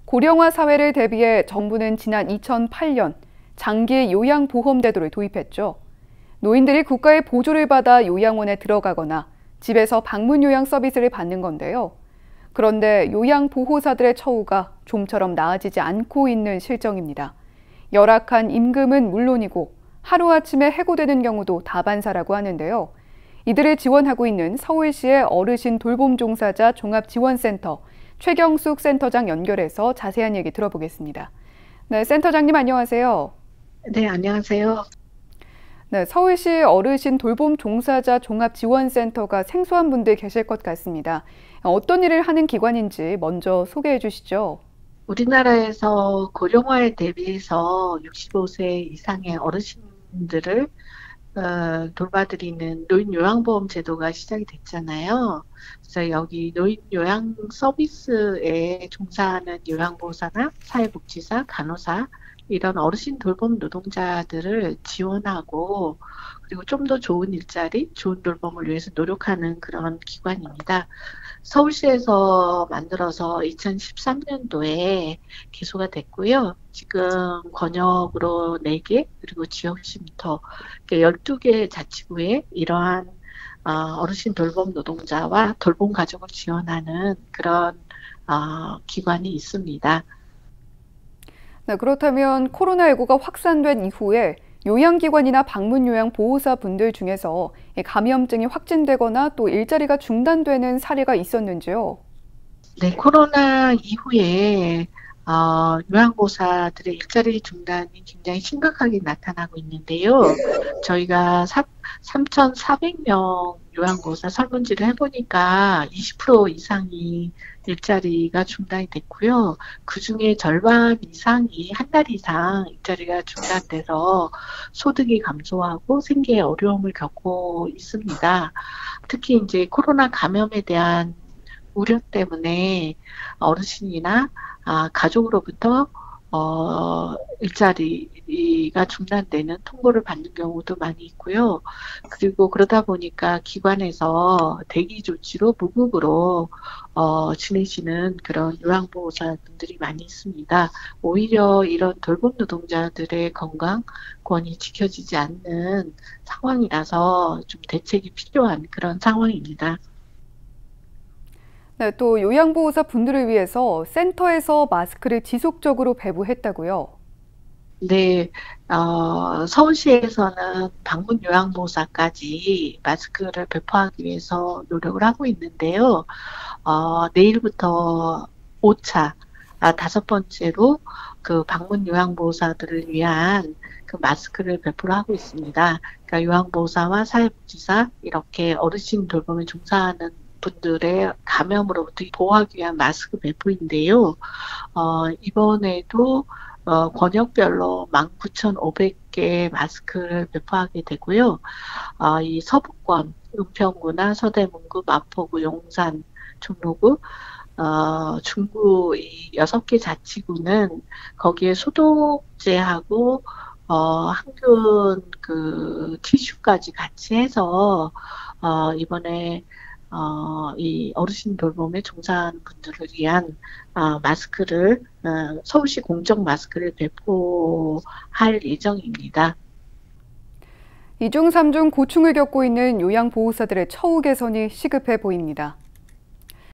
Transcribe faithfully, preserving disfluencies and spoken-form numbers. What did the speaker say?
고령화 사회를 대비해 정부는 지난 이천팔 년 장기 요양보험제도를 도입했죠. 노인들이 국가의 보조를 받아 요양원에 들어가거나 집에서 방문 요양 서비스를 받는 건데요. 그런데 요양보호사들의 처우가 좀처럼 나아지지 않고 있는 실정입니다. 열악한 임금은 물론이고 하루아침에 해고되는 경우도 다반사라고 하는데요. 이들을 지원하고 있는 서울시의 어르신 돌봄 종사자 종합지원센터 최경숙 센터장 연결해서 자세한 얘기 들어보겠습니다. 네, 센터장님 안녕하세요. 네, 안녕하세요. 네, 서울시 어르신 돌봄 종사자 종합지원센터가 생소한 분들 계실 것 같습니다. 어떤 일을 하는 기관인지 먼저 소개해 주시죠. 우리나라에서 고령화에 대비해서 육십오 세 이상의 어르신들을 어, 돌봐드리는 노인 요양보험 제도가 시작이 됐잖아요. 그래서 여기 노인 요양 서비스에 종사하는 요양보호사나 사회복지사, 간호사 이런 어르신 돌봄 노동자들을 지원하고 그리고 좀 더 좋은 일자리, 좋은 돌봄을 위해서 노력하는 그런 기관입니다. 서울시에서 만들어서 이천십삼 년도에 개소가 됐고요. 지금 권역으로 네 개, 그리고 지역쉼터 열두 개 자치구에 이러한 어, 어르신 돌봄 노동자와 돌봄 가족을 지원하는 그런 어, 기관이 있습니다. 네, 그렇다면 코로나십구가 확산된 이후에 요양기관이나 방문요양 보호사 분들 중에서 감염증이 확진되거나 또 일자리가 중단되는 사례가 있었는지요? 네, 코로나 이후에 어, 요양보호사들의 일자리 중단이 굉장히 심각하게 나타나고 있는데요. 저희가 삼천사백 명 요양보호사 설문지를 해보니까 이십 퍼센트 이상이 일자리가 중단이 됐고요. 그중에 절반 이상이 한 달 이상 일자리가 중단돼서 소득이 감소하고 생계에 어려움을 겪고 있습니다. 특히 이제 코로나 감염에 대한 우려 때문에 어르신이나 아, 가족으로부터 어, 일자리가 중단되는 통보를 받는 경우도 많이 있고요. 그리고 그러다 보니까 기관에서 대기 조치로 무급으로 어, 지내시는 그런 요양보호사분들이 많이 있습니다. 오히려 이런 돌봄 노동자들의 건강권이 지켜지지 않는 상황이라서 좀 대책이 필요한 그런 상황입니다. 네, 또 요양보호사 분들을 위해서 센터에서 마스크를 지속적으로 배부했다고요? 네, 어, 서울시에서는 방문 요양보호사까지 마스크를 배포하기 위해서 노력을 하고 있는데요. 어, 내일부터 오 차, 아, 다섯 번째로 그 방문 요양보호사들을 위한 그 마스크를 배포를 하고 있습니다. 그러니까 요양보호사와 사회복지사 이렇게 어르신 돌봄에 종사하는 분들의 감염으로부터 보호하기 위한 마스크 배포인데요. 어, 이번에도 어, 권역별로 만 구천오백 개 마스크를 배포하게 되고요. 어, 이 서부권, 은평구나 서대문구, 마포구, 용산, 종로구, 어, 중구 이 여섯 개 자치구는 거기에 소독제하고 어, 항균 그 티슈까지 같이 해서 어, 이번에 어, 이 어르신 돌봄에 종사하는 분들을 위한 어, 마스크를 어, 서울시 공적 마스크를 배포할 예정입니다. 이중 삼중 고충을 겪고 있는 요양보호사들의 처우 개선이 시급해 보입니다.